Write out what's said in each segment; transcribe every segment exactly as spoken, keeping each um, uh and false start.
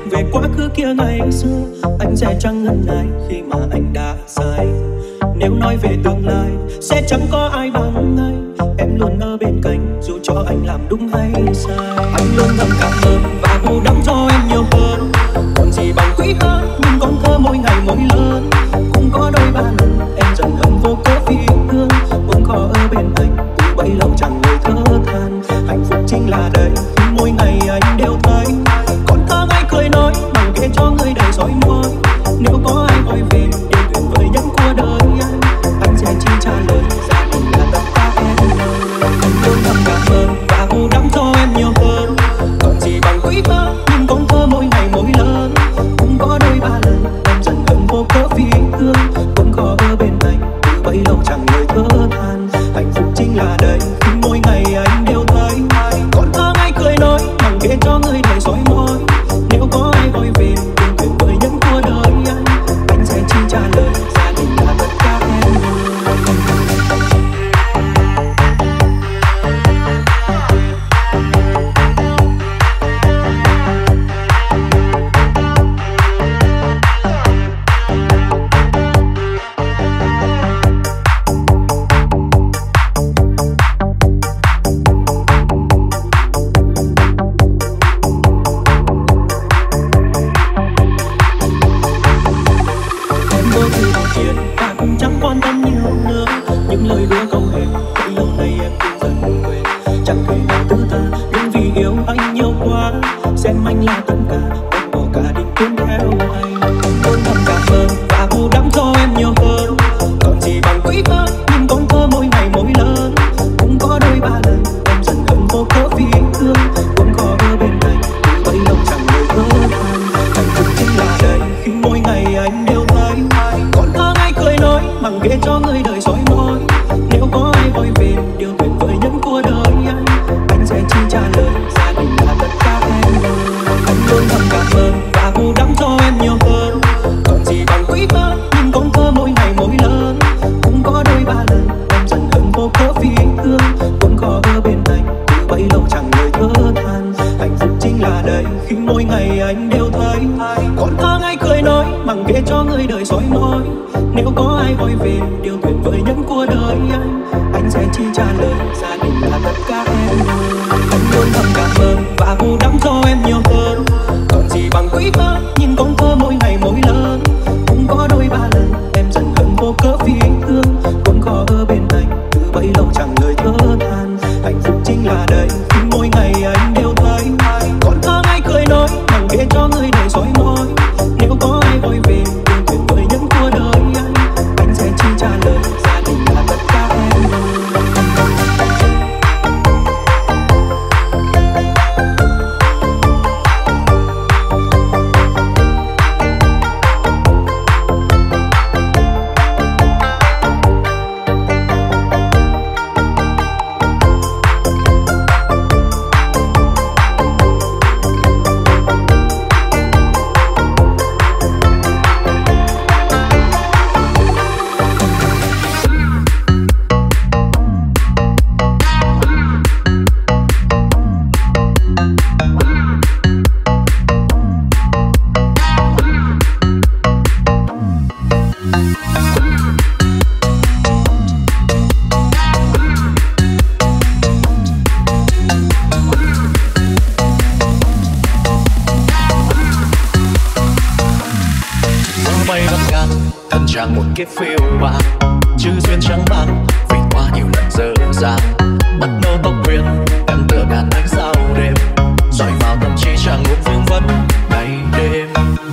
về quá khứ kia ngày xưa, anh sẽ chẳng ngần ngại khi mà anh đã sai. Nếu nói về tương lai sẽ chẳng có ai bằng anh. Em luôn ở bên cạnh dù cho anh làm đúng hay sai. Anh luôn thầm cảm ơn và bù đắp cho em nhiều hơn. Còn gì bằng quý hơn nhưng con thơ mỗi ngày mỗi lớn. Cũng có đôi ba lần em dần hận vô cớ vì thương. Cũng khó ở bên anh từ bấy lâu chẳng người thở than. Hạnh phúc chính là đây khi mỗi ngày anh đều thấy. Con thơ ngây cười nói bằng kể cho người đầy soi môi. Nếu có ai hỏi về điều tuyệt vời nhất của đời anh, anh sẽ chỉ trả lời gia đình là tất cả em ơi. Anh luôn thầm cảm ơn và bù đắp cho em nhiều hơn. Còn gì bằng quý hơn nhưng con thơ mỗi ngày mỗi lớn. Cũng có đôi ba lần em dần hận vô cớ vì thương. Cũng khó ở bên anh từ bấy lâu chẳng người thở than. Hạnh phúc chính là đây khi mỗi ngày anh đều thấy. Con thơ ngây cười nói bằng kể cho người đời soi môi. Nếu có ai hỏi về điều tuyệt vời nhất của đời anh, anh sẽ chỉ trả lời gia đình là tất cả em ơi. kiếp phiêu bạt, chữ duyên trắng băng vì quá nhiều lần dở dang. Bắt đầu tóc quyến em tựa ngàn ánh sao đêm, dọi vào tâm trí chẳng ngủ vương vấn ngày đêm.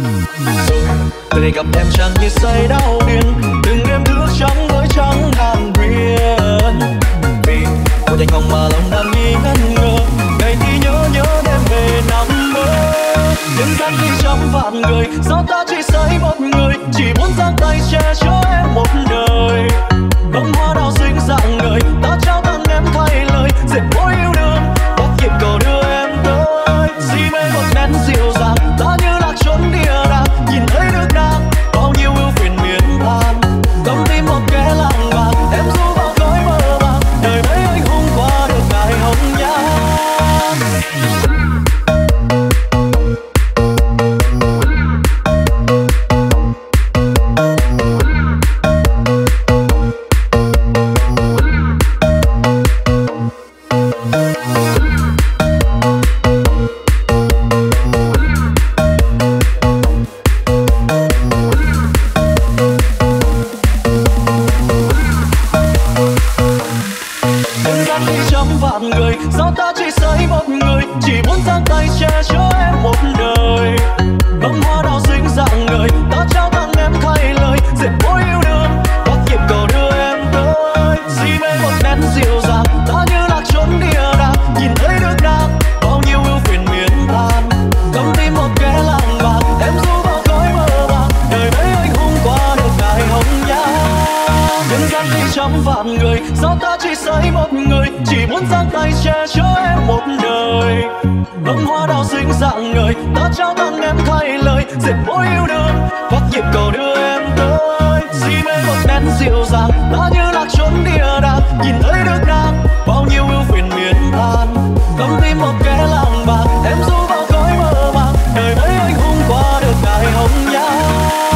Rồi từ đây gặp em chẳng như say đau điên, từng đêm thức trắng với trắng hàng riêng. Vì một thành hồng mà lòng đang nghi ngân ngơ, ngày khi nhớ nhớ đêm về nằm mơ. Nhưng tan khi trăm vạn người, sao ta chỉ say một người, chỉ muốn giang tay che cho em một đời. Bông hoa đào xinh dạng người, ta trao tặng em thay lời, dệt mối yêu đương, bắt nhịp cầu đưa em tới. Si mê một nét dịu dàng, ta như lạc trốn địa đàng, nhìn thấy nước nàng, bao nhiêu ưu phiền miên man. Cầm tim một kẻ làng vàng, em du vào cõi mơ màng, đời mấy anh hùng qua được ngày hồng nhan. thì trăm vạn người, sao ta chỉ xây một người, chỉ muốn giang tay che cho em một đời. Bông hoa đào xinh dạng người, ta trao tặng em thay lời dệt mối yêu đương, bắt nhịp cầu đưa em tới. Si mê một nét dịu dàng, ta như lạc trốn địa đàng, nhìn thấy nước nàng bao nhiêu ưu phiền miên tan. Cầm tim một kẻ làng bạc, em du vào cõi mơ màng, đời mấy anh hùng qua được ngày hồng nhan. Nhân gian thì trăm vạn người, sao ta chỉ xây một người, chỉ muốn giang tay che cho em một đời. Bông hoa đào xinh dạng người, ta trao tặng em thay lời dệt mối yêu đương, bắt nhịp cầu đưa em tới. Si mê một nét dịu dàng, ta như lạc trốn địa đàng, nhìn thấy nước nàng bao nhiêu ưu phiền miên tan. Cầm tim một kẻ làng bạc, em du vào cõi mơ màng, đời mấy anh hùng qua được ngày hồng nhan.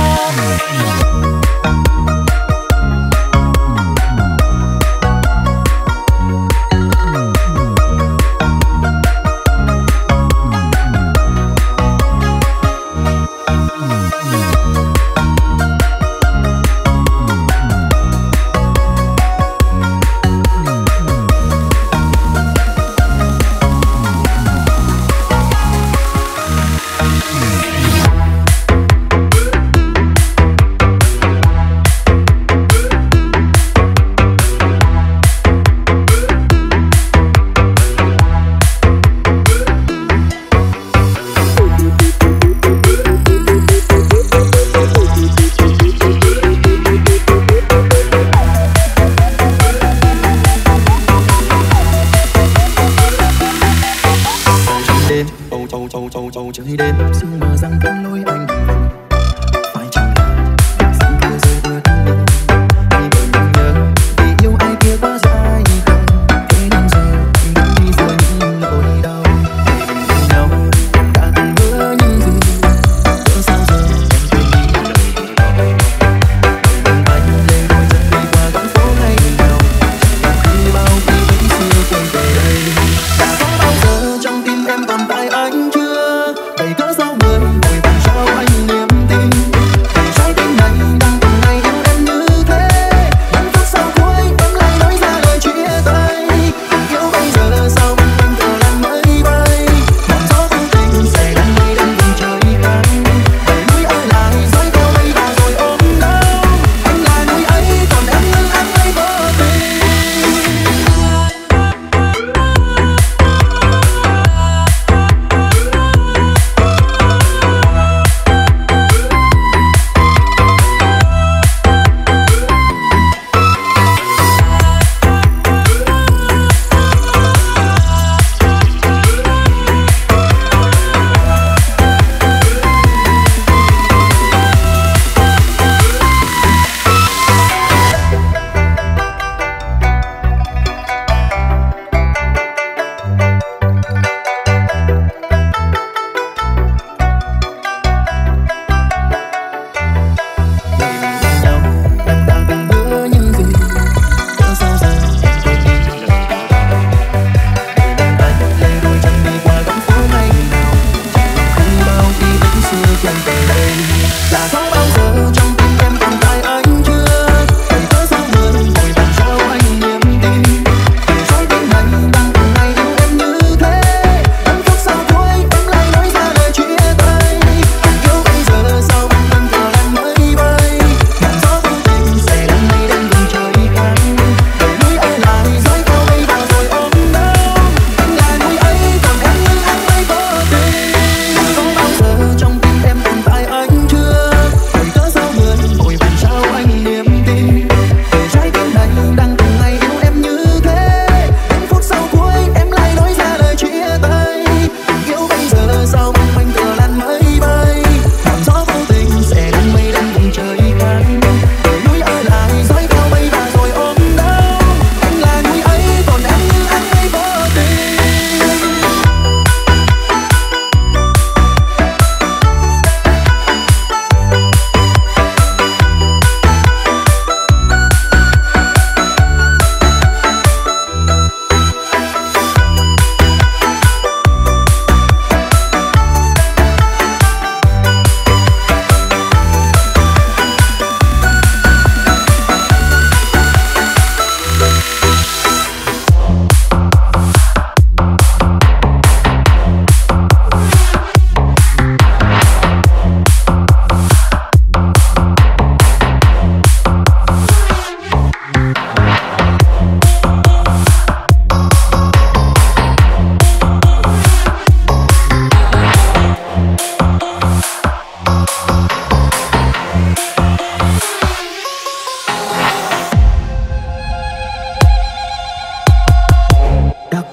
Chơi đêm sương mờ răng cơn lối anh phải chẳng là rằng cứ rơi vừa thân mình hay bởi mình nhớ vì yêu ai kia quá dài không thế nên giờ anh đang đi giữa những nỗi đau để mình cùng nhau đã từng hứa những gì cỡ sao giờ em quên đi lời đời mình anh lê đôi chân đi qua con phố ngày nào và khi bao khi vẫn xưa quay về đây đã có bao giờ trong tim em tồn tại anh chưa vậy cớ sao người vội vàng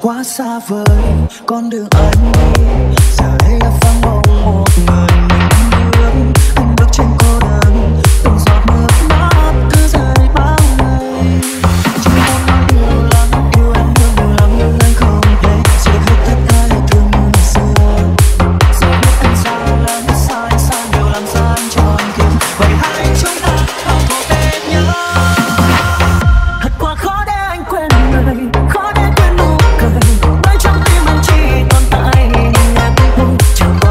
quá xa vời con đường anh đi, giờ đây là vắng bóng một người mình bước. Anh bước trên cô đơn, từng giọt nước mắt cứ rơi bao ngày. Chỉ muốn nói yêu lắm, yêu em thương nhiều lắm nhưng anh không thể giữ hết tất cả yêu thương như ngày xưa. Giờ biết anh sai lắm, sai sai nhiều làm sao anh tròn kịp. Vậy hai chúng ta không có bên nhau. Thật quá khó để anh quên người, khó để quên nụ cười. Bởi trong tim anh chỉ tồn tại hình ảnh em. Chẳng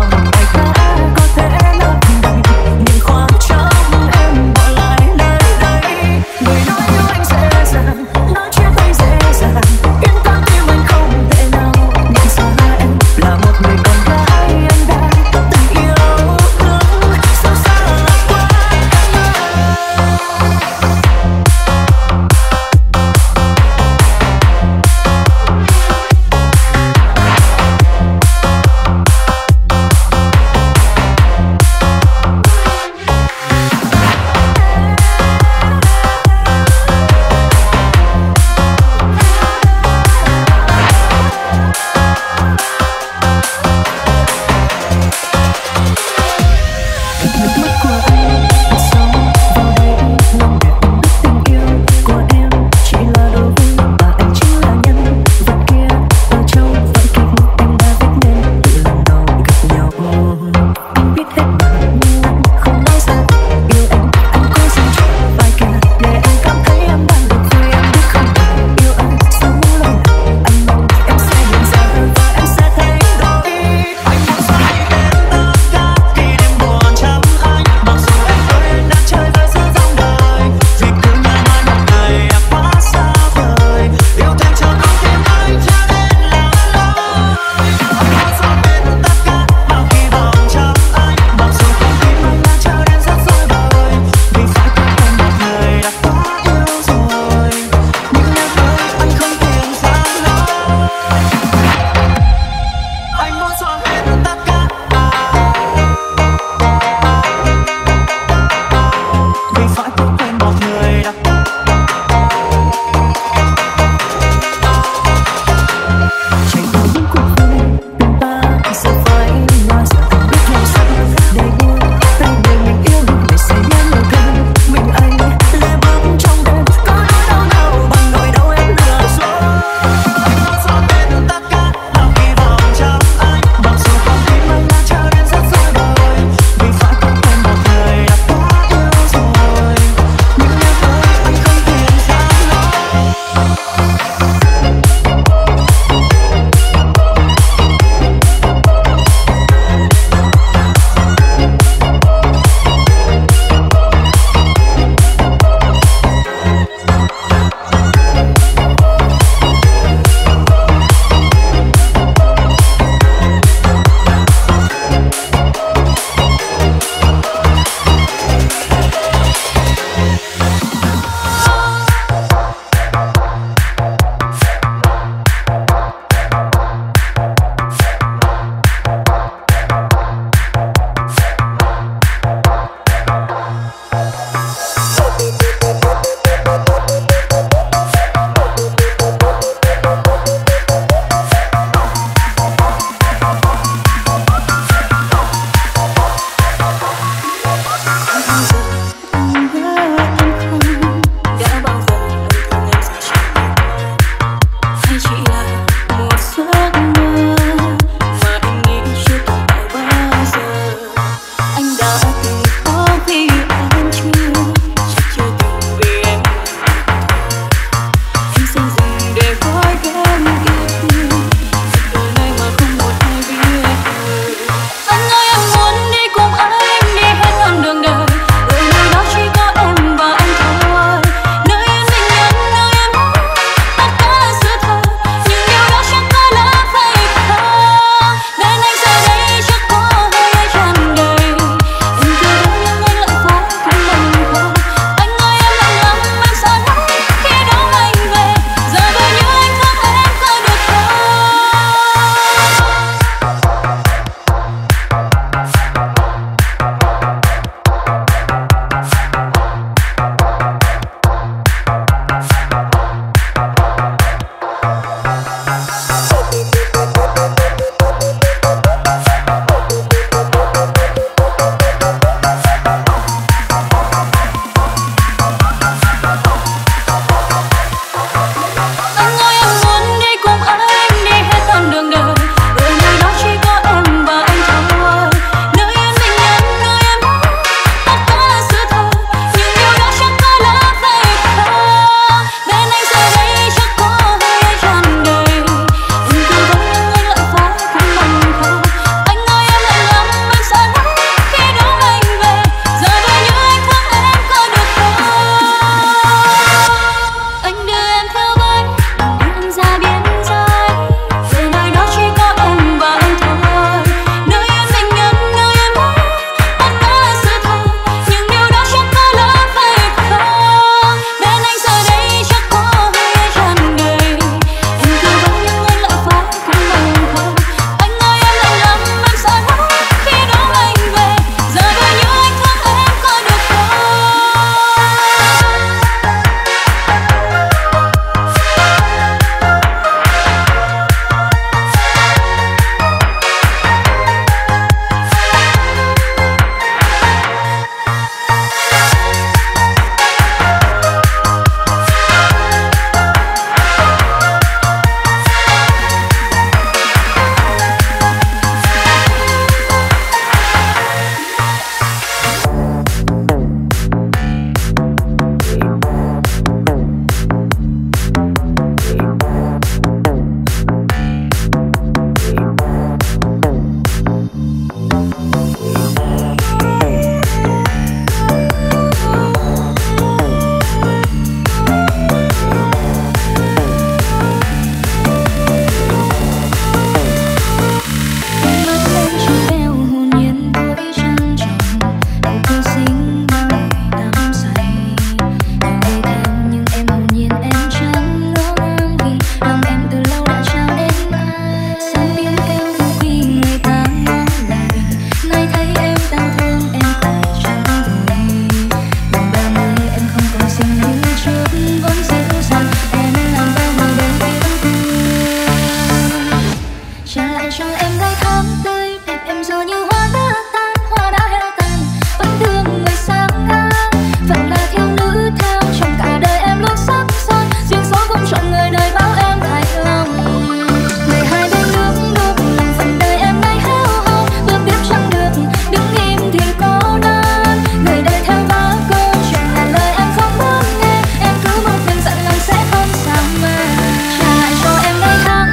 cho em ngày tháng tươi đẹp, em giờ như hoa đã tan, hoa đã heo tàn, vẫn thương người sáng ngang. Vẫn là thiếu nữ theo trong cả đời em luôn sắc son, duyên số không chọn người đời bao em thay lòng. Người hai bên nước đục lòng phần đời em nay héo hon, bước tiếp chẳng được đứng im thì cô đơn. Người đời theo vã câu chuyện ngàn lời em không muốn nghe, em cứ một mình dặn lòng sẽ không sao mà. Trả lại cho em ngày tháng.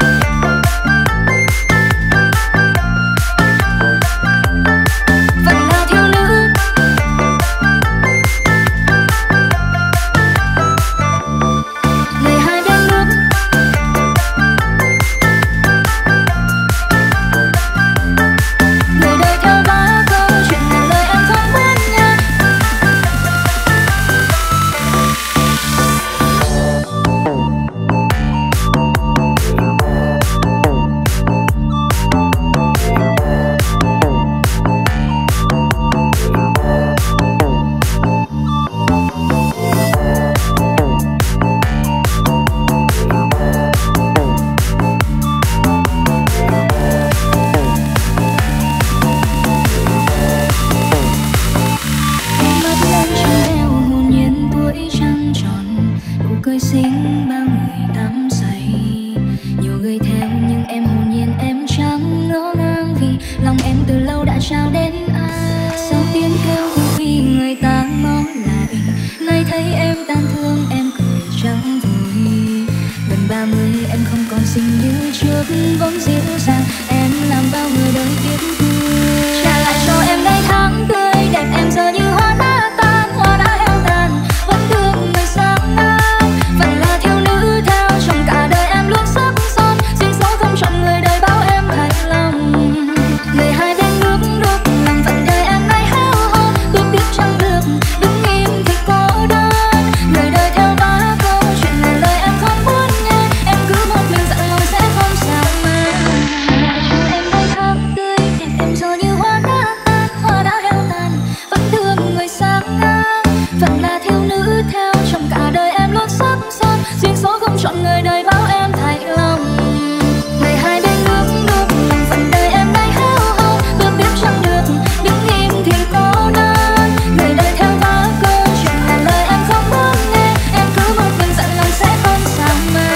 Vẫn là thiếu nữ. Người hai bên nước. Người đời theo vã câu chuyện ngàn lời em không muốn nghe. Mắt lên trong eo hồn nhiên tuổi trăng tròn, nụ cười xinh bao người đắm say. Nhiều người theo nhưng em hồn nhiên em chẳng ngỡ ngàng, vì lòng em từ lâu đã trao đến ai. Sau tiếng kêu vì người ta ngó lại, nay thấy em tan thương em cười chẳng vui. Gần ba mươi em không còn xinh như trước, vốn dịu dàng em làm bao người đời tiếc thương. Trả lại cho em ngày tháng tươi đẹp, em giờ như hoa đã tan, hoa đã heo tàn, vẫn thương người sáng ngang. Vẫn là thiếu nữ theo trong cả đời em luôn sắc son, duyên số không chọn người đời bao em thay lòng. Người hai bên nước đục lòng phận đời em nay héo hon, bước tiếp chẳng được đứng im thì cô đơn. Người đời theo vã câu chuyện ngàn lời em không muốn nghe, em cứ một mình dặn lòng sẽ không sao mà. Cho em ngày tháng tươi đẹp, em giờ như hoa đã tan, hoa đã heo tàn, vẫn thương người sáng ngang. Vẫn là thiếu nữ theo trong cả đời em luôn sắc son, duyên số không chọn người đời bao em thay lòng. Người hai bên nước đục lòng phận đời em nay héo hon, bước tiếp chẳng được đứng im thì cô đơn. Người đời theo vã câu chuyện ngàn lời em không muốn nghe, em cứ một mình dặn lòng sẽ không sao mà.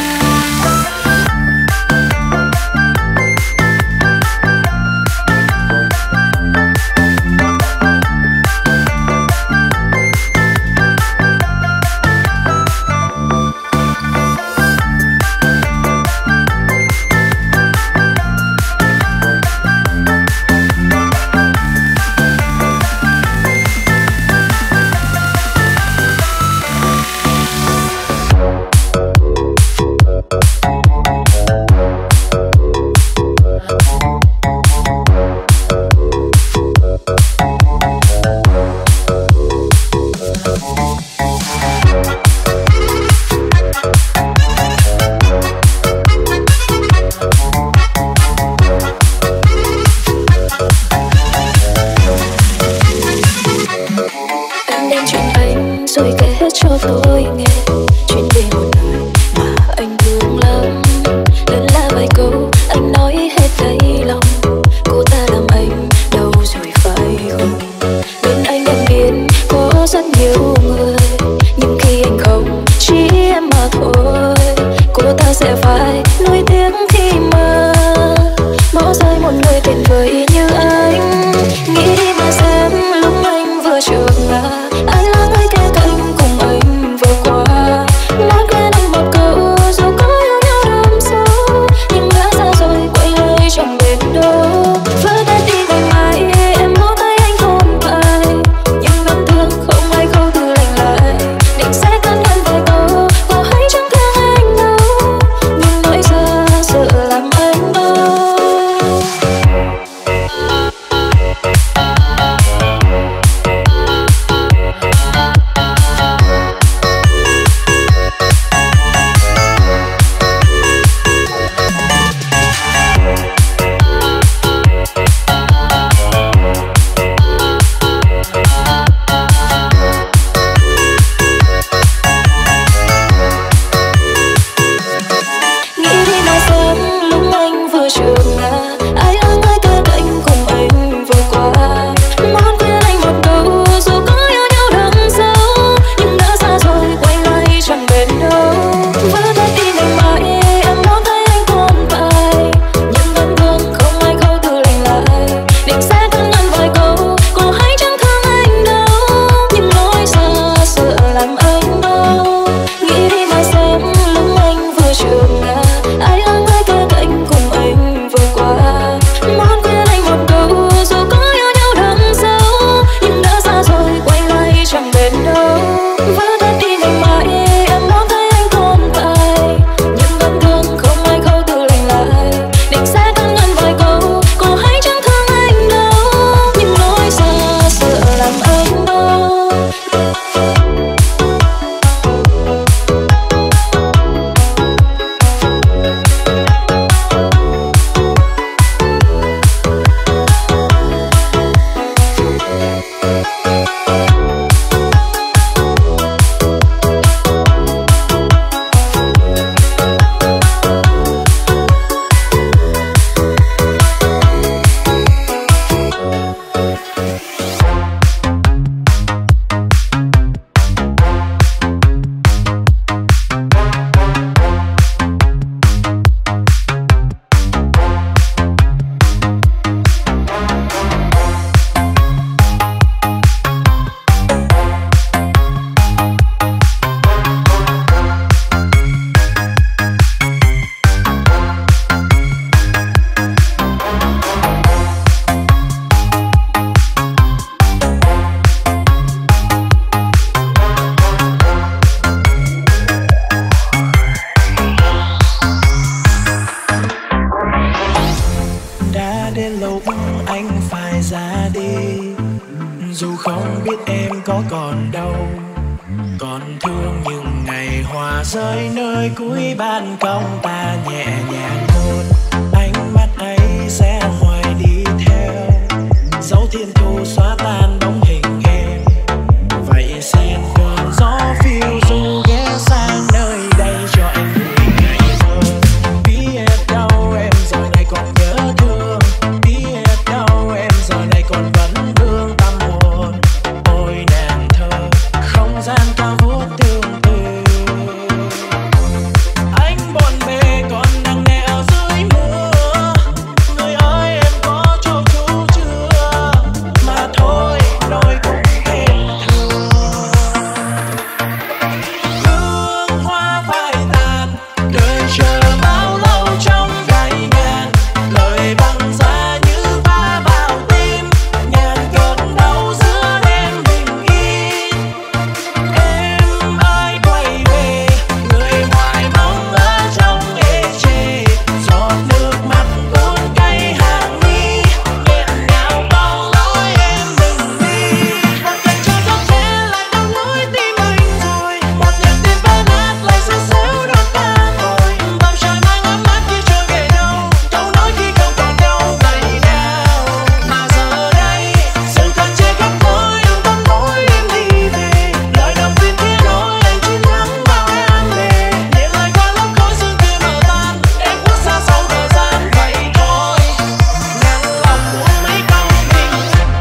Em đem chuyện anh rồi kể hết cho tôi nghe, chuyện về một người mà anh thương lắm. Đơn là vài câu anh nói hết đầy lòng, cô ta làm anh đau rồi phải không? Bên anh em biết có rất nhiều người, nhưng khi anh không chỉ em mà thôi, cô ta sẽ phải nuối tiếc khi mà bỏ rơi một người tuyệt vời như anh. Nghĩ đi mà xem lúc anh vừa trượt ngã, ai là người kế cạnh cùng anh vừa qua. không biết em có còn đâu. Còn thương những ngày hoa rơi nơi cuối ban công, ta nhẹ nhàng hôn, ánh mắt ấy sẽ hoài đi theo dấu thiên thu xóa tan bóng hình em. Vậy xin cơn gió phiêu du ghé sang nơi đây cho anh vui ngày thơ. Biết đâu em giờ này còn nhớ thương, biết đâu em giờ này còn vẫn vương tâm hồn. Ôi nàng thơ không gian cao vút tương tư, anh bộn bề còn nặng nề ở dưới mưa. Người ơi em có cho cứu chưa, mà thôi đôi cũng thêm thương. Hương hoa phai tàn, đời chờ bao lâu trong gai ngàn. Lời băng giá như va vào tim, ngàn cơn đau giữa đêm bình yên. Em ơi quay về, người hoài mong ở trong ê chề. Giọt nước mắt cuốn cay hàng mi, nghẹn ngào bao lối em đừng đi. Một cảnh cho gió che lại đau lối tim anh rồi, một niềm tin vỡ nát lại rơi xéo đôi ta thôi. Bầu trời mang ấm áp kia trôi về đâu, câu nói khi không còn đâu vậy nào. Mà giờ đây sự thật che khắp môi ưu tâm môi em đi về. Lời động viên kia nói anh chiến thắng bao an đề, những lời qua lớp khói sương kia mờ tan, em khuất xa sau thời gian vậy thôi. Nặng lòng muốn mấy câu tình.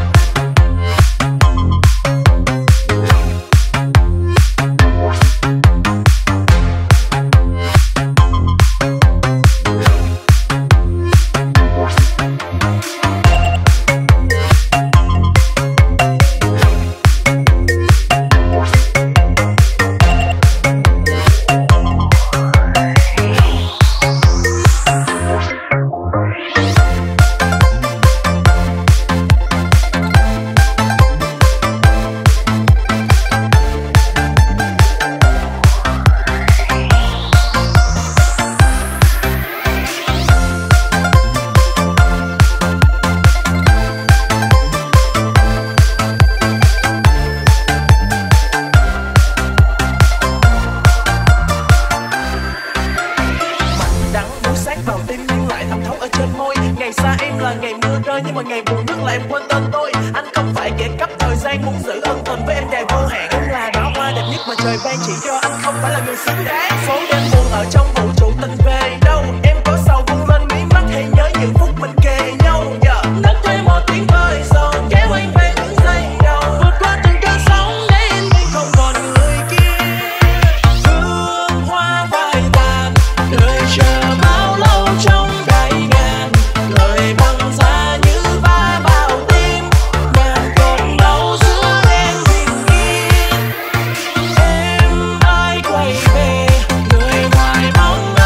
Đắng buốt sát vào tim nhưng lại thẩm thấu ở trên môi. Ngày xa em là ngày mưa rơi, nhưng mà ngày buồn nước là em quên tên tôi. Anh không phải kẻ cắp thời gian, muốn giữ ân tình với em đầy vô hạn. Em là đóa hoa đẹp nhất mà trời ban, chỉ cho anh không phải là người xứng đáng. Phố đêm buồn ở trong vũ trụ tình về đâu, em có sầu vương lên mí mắt hay nhớ những phút mình kề nhau. Giờ nấc thêm một tiếng vơi sầu, kéo anh về những giây đầu, vượt qua từng cơn sóng để em biết không còn người kia. Hương hoa phai tàn, đời chờ bao lâu trong gai ngàn. Lời băng giá như va vào tim, ngàn cơn đau giữa đêm bình yên. Em ơi quay về, người hoài mong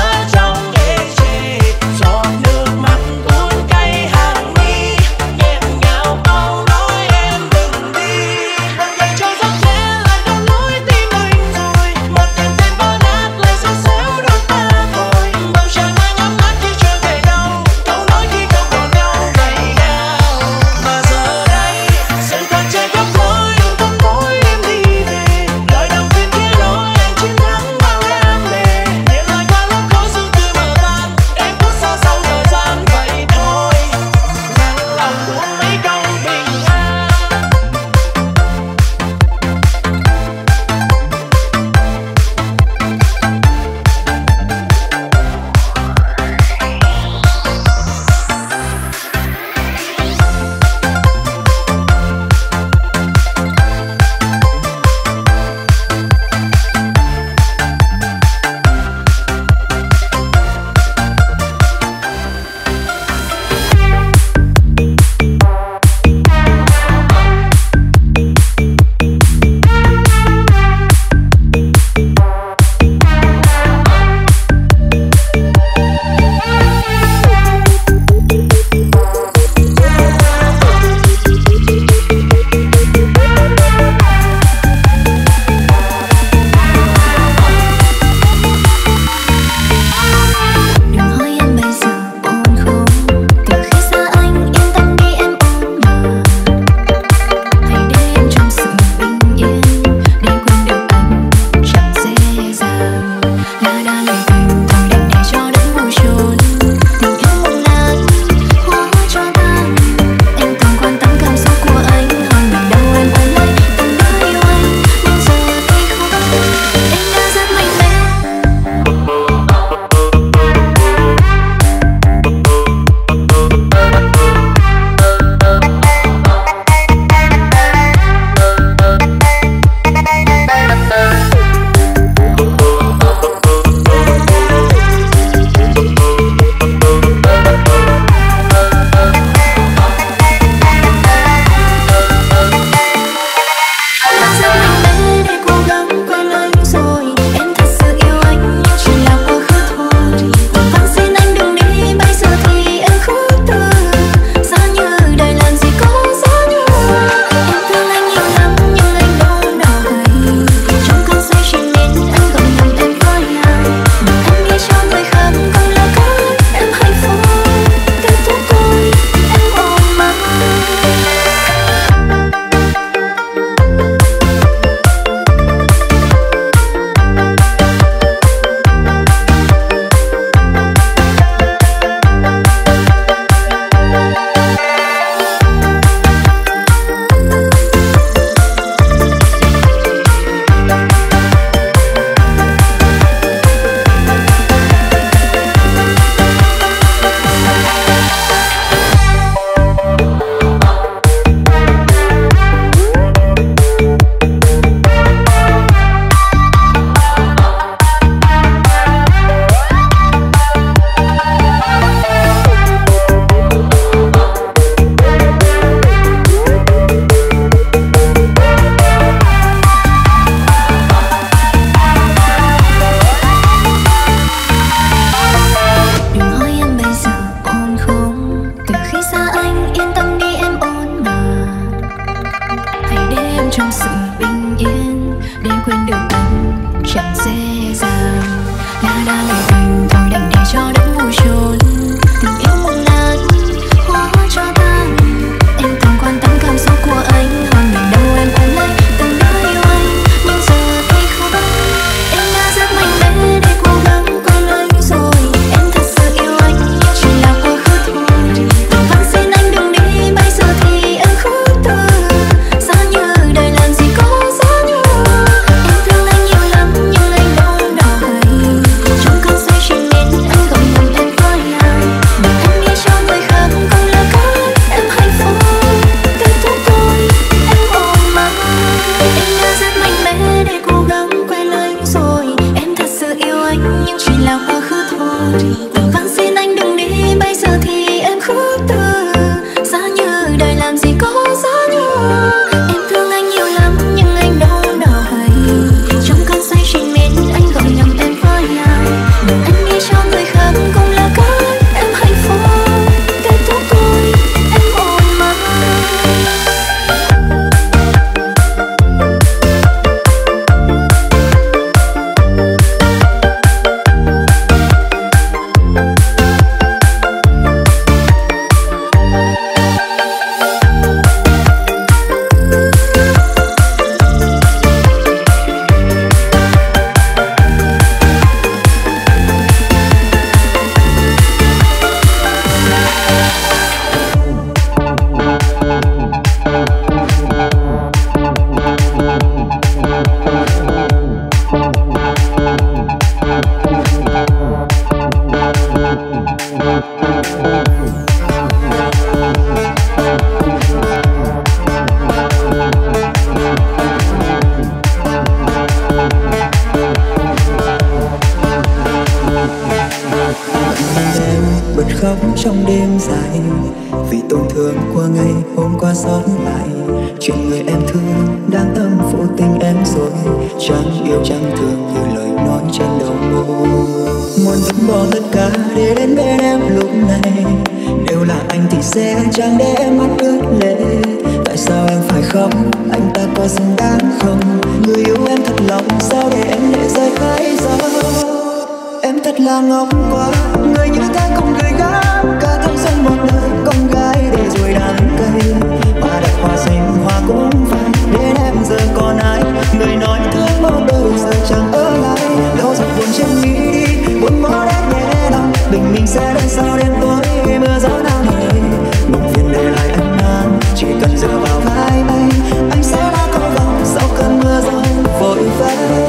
Khóc trong đêm dài vì tổn thương của ngày hôm qua xót lại. Chuyện người em thương đang âm phụ tình em rồi, chẳng yêu chẳng thương như lời nói trên đầu môi. Muốn vứt bỏ tất cả để đến bên em lúc này, nếu là anh thì sẽ chẳng để em mắt ướt lệ. Tại sao em phải khóc, anh ta có xứng đáng không? Người yêu em thật lòng, sao để em lệ rơi mãi giờ? Em thật là ngốc quá, người như ta không gửi gắm cả thanh xuân một đời con gái để rồi đắng cay. Hoa đẹp hoa xinh hoa cũng phai, đến em giờ còn ai? Người nói thương một đời giờ chẳng ở lại. Đâu giọt buồn trên mi đi, buồn bỏ đến nhẹ lòng. Bình minh sẽ đến sau đêm tối mưa gió nào nề. Buồn phiền để lại anh mang, chỉ cần dựa vào vai anh, anh sẽ đã có vòng sau cơn mưa gió vội vã.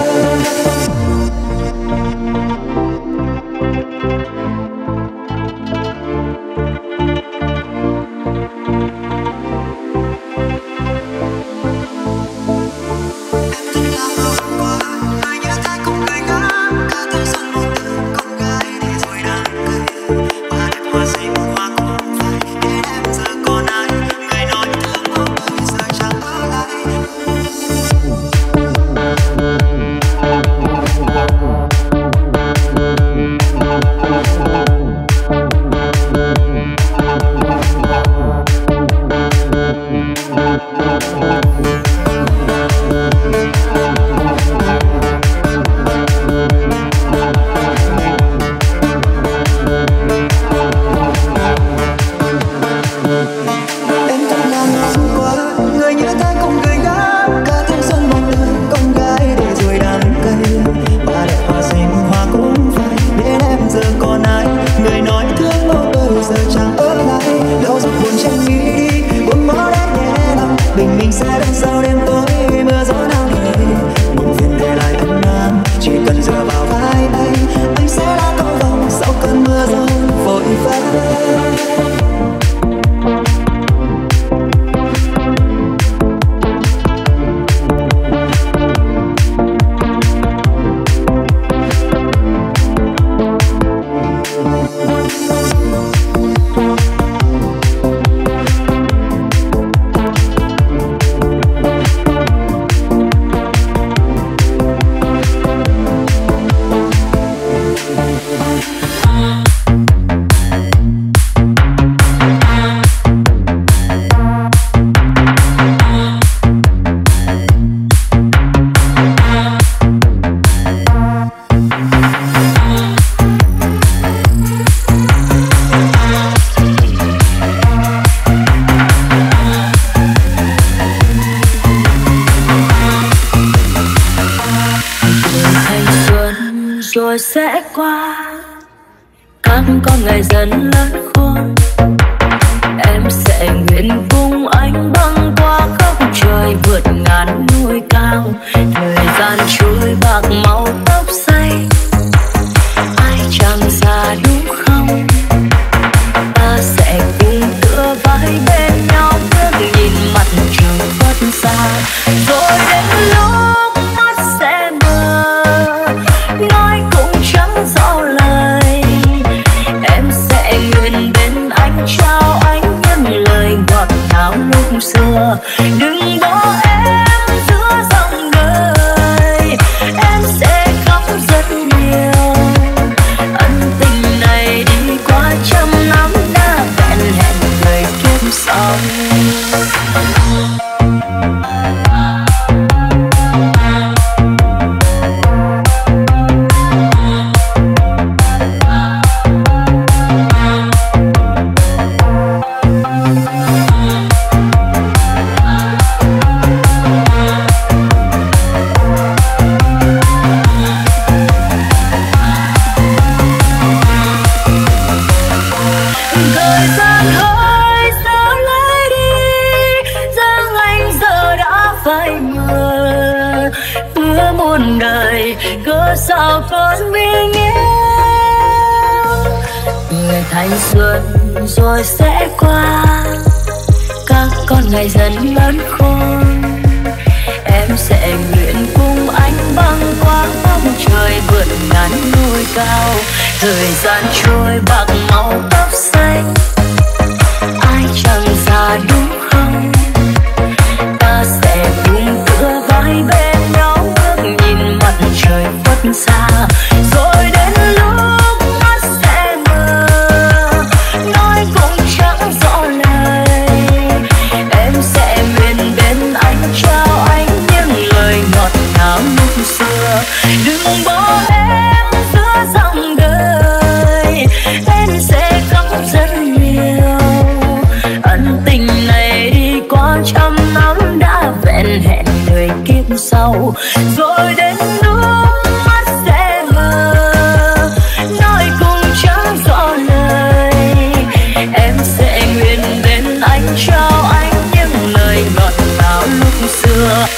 rồi sẽ qua các con ngày dần lớn khôn. Em sẽ nguyện cùng anh băng qua khắp trời vượt ngàn núi cao. Thời gian trôi bạc màu tóc xanh, ai chẳng già đúng không? Ta sẽ cùng tựa vai bên nhau, bước nhìn mặt trời khuất xa. Rồi đến lúc mắt sẽ mờ, nói cũng chẳng rõ lời. Em sẽ nguyện bên anh, trao anh những lời ngọt ngào lúc xưa. Đừng bỏ em giữa dòng đời, em sẽ khóc rất nhiều. Ân tình này đi qua trăm năm đã vẹn hẹn người kiếp sau. Đời cớ sao con mình yêu người thanh xuân rồi sẽ qua, các con ngày dần lớn khôn. Em sẽ nguyện cùng anh băng qua bóng trời vượt ngàn núi cao. Thời gian trôi bạc màu tóc xanh, ai chẳng già đúng không? Ta sẽ cùng tựa vai bên nhau, ước nhìn mặt trời khuất xa. Rồi đến lúc mắt sẽ mờ, nói cũng chẳng rõ lời. Em sẽ nguyện bên anh, trao anh những lời ngọt ngào lúc xưa. Đừng bỏ em giữa dòng đời, em sẽ khóc rất nhiều. Ân tình này đi qua trăm năm đã vẹn hẹn đời kiếp sau. Rồi đến lúc mắt sẽ mờ, nói cũng chẳng rõ lời. Em sẽ nguyện bên anh, trao anh những lời ngọt ngào lúc xưa.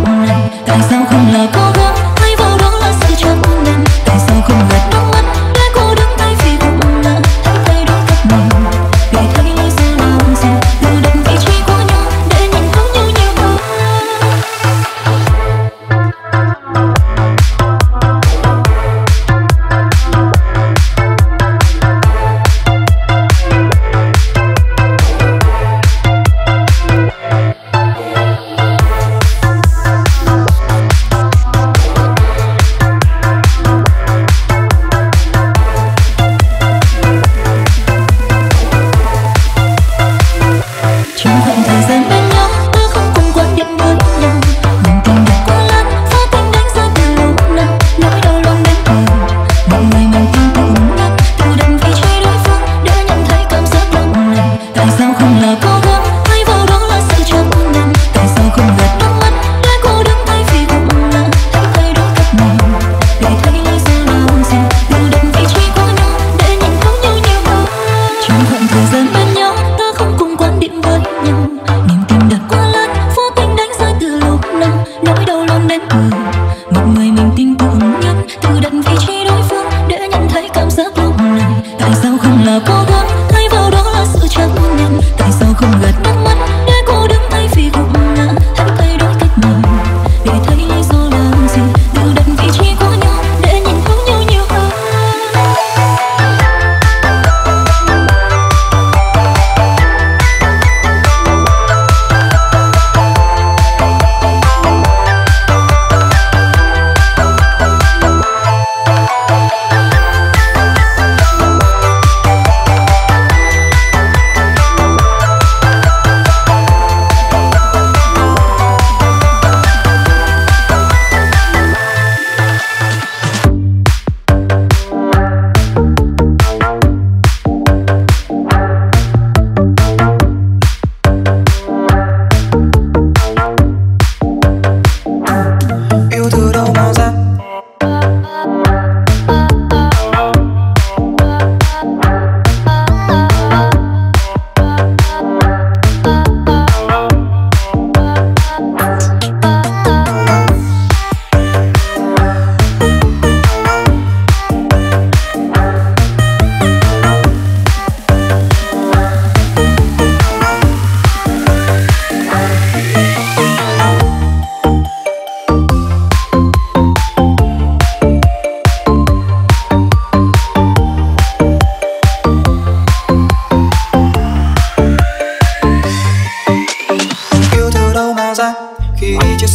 Tại sao không là cố gắng thay vào đó là sự chấp nhận? Tại sao không gạt nước mắt để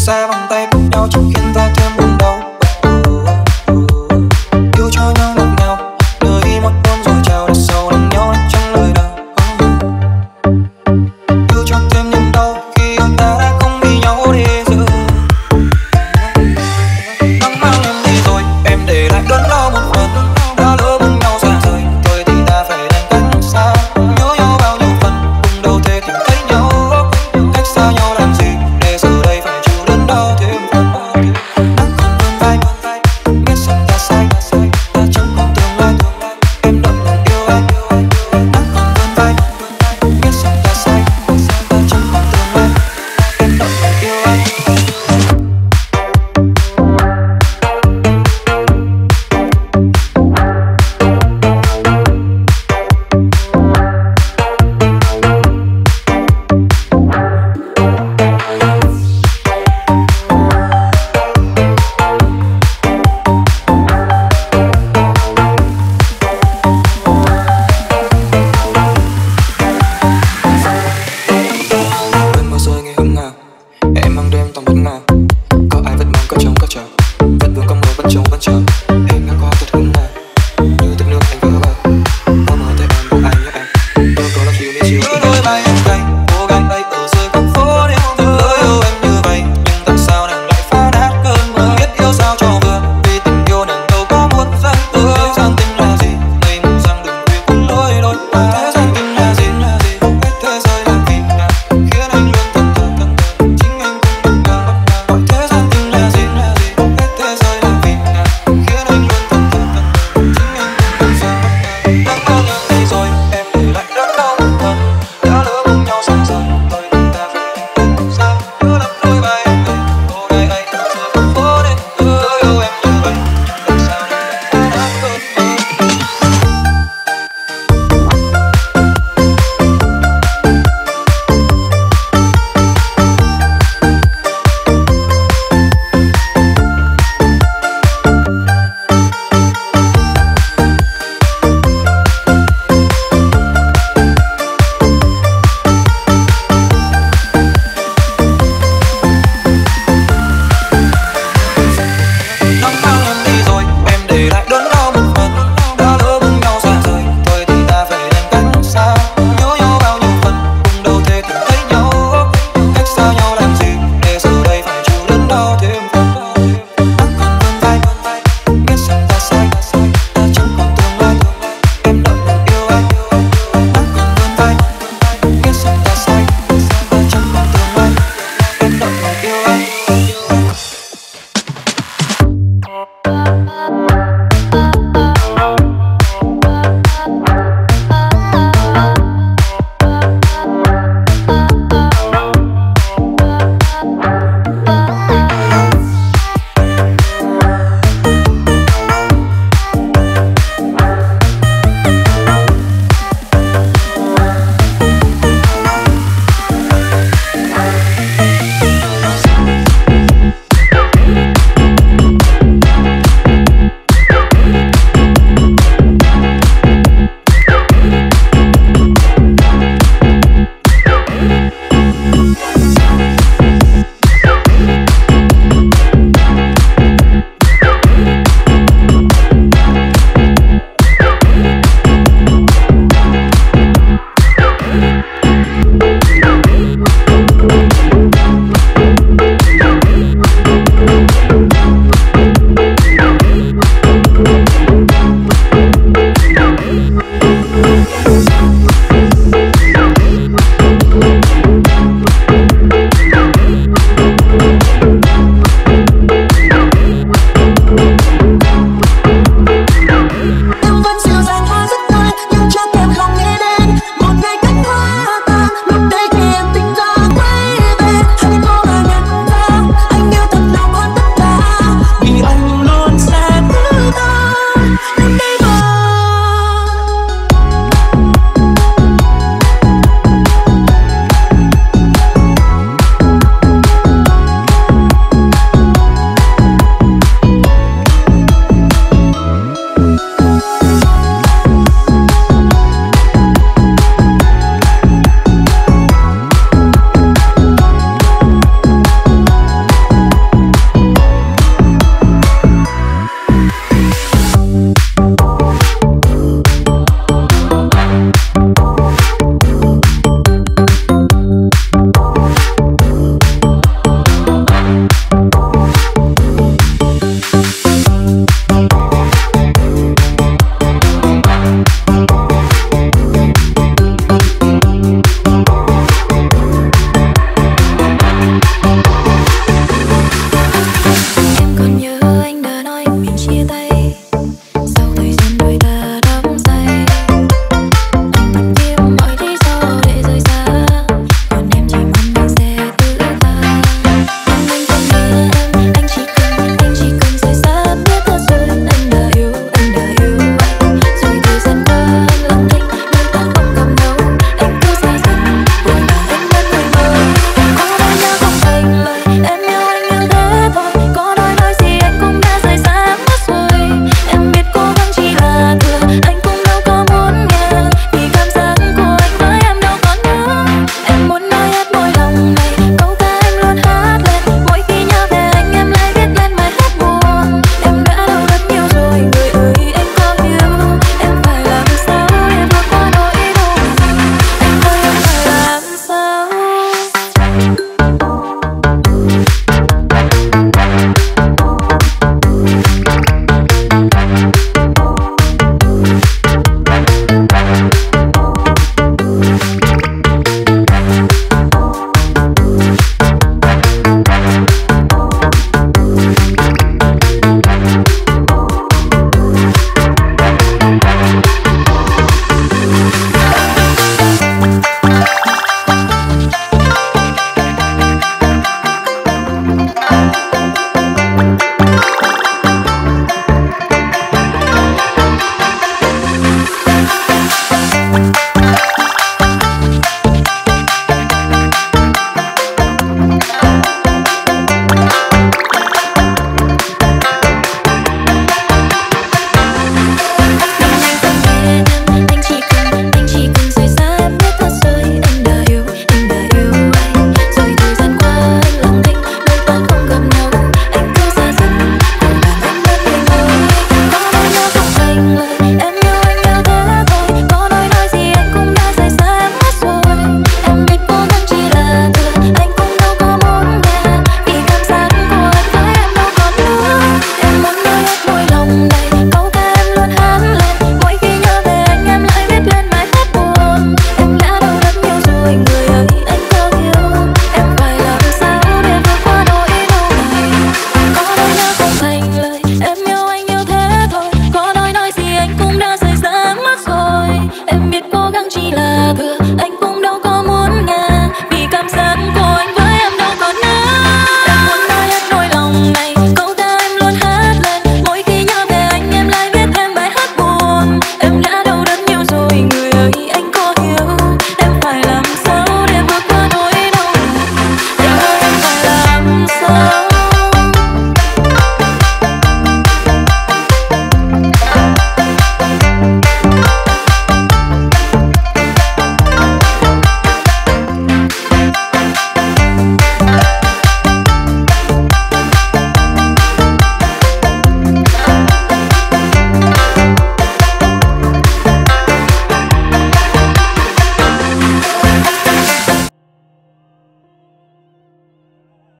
xa vòng tay cùng nhau chẳng khiến ta thêm